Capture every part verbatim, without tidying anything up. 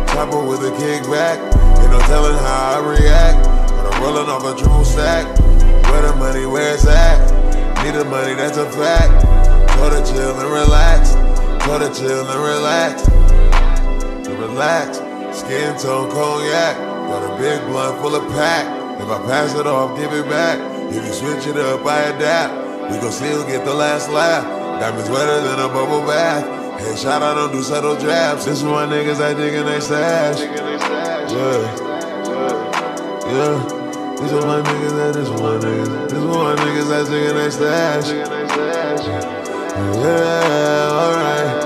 Chopper with a kickback, ain't no telling how I react. When I'm rolling off a triple stack, where the money, where it's at? Need the money, that's a fact. Go to chill and relax, go to chill and relax, and relax. Skin tone cognac, got a big blunt full of pack. If I pass it off, give it back. If you switch it up, I adapt. We gon' see who get the last laugh. Diamonds wetter than a bubble bath. Headshot, I don't do subtle jabs. This is why niggas I dig in they stash. Yeah, yeah. These are my niggas that this one niggas. This is my niggas that dig in they stash. Yeah, alright.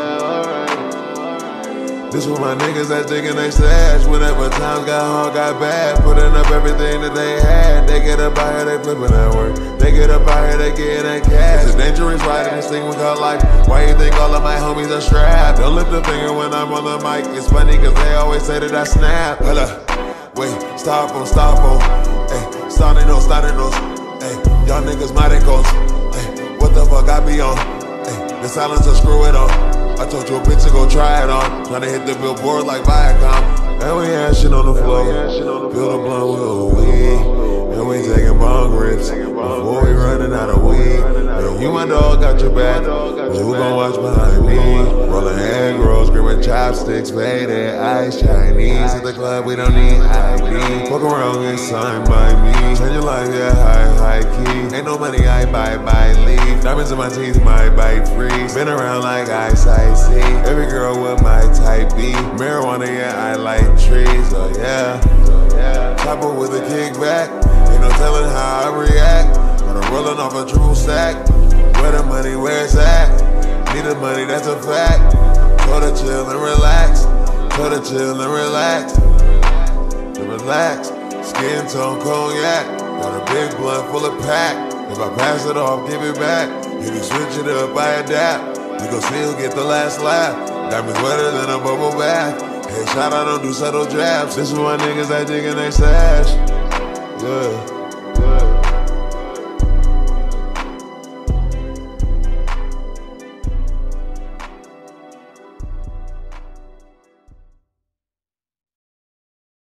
This was my niggas that dig in they stash. Whenever times got hard, got bad, putting up everything that they had. They get up out here, they flipping that work. They get up out here, they getting that cash. It's a dangerous ride in this thing we call life. Why you think all of my homies are strapped? Don't lift a finger when I'm on the mic. It's funny cause they always say that I snap. Hold up, wait, stop on, stop on. Ay, starting those, starting those. Ay, y'all niggas mighty ghosts. Ay, what the fuck I be on? Ay, the silence will screw it on. I told you a bitch to go try it on. Tryna hit the billboard like Viacom. And we had shit on the floor. Build a blunt with a weed. And we taking bong rips before we running out of weed. And you my dog got your back, but who gon' watch behind me? Rolling egg rolls, gripping chopsticks, faded ice Chinese. At the club, we don't need I D. Fuck around, get signed by me. Change your life, yeah, high, high key. Ain't no money, I buy, buy, leave. Diamonds in my teeth, my bite freeze. Been around like ice, I see. Every girl with my type B. Marijuana, yeah, I like trees, oh yeah. Chopper with a kickback, ain't no telling how I react. When I'm rolling off a triple stack, where the money, where it's at? Need the money, that's a fact. Go to chill and relax, go to chill and relax, and relax. Skin tone cognac, got a big blunt full of pack. If I pass it off, give it back. If you switch it up, I adapt. We gon' see who get the last laugh. Diamonds wetter than a bubble bath. Headshot, I don't do subtle jabs. This is why niggas I dig in they stash. Yeah, yeah.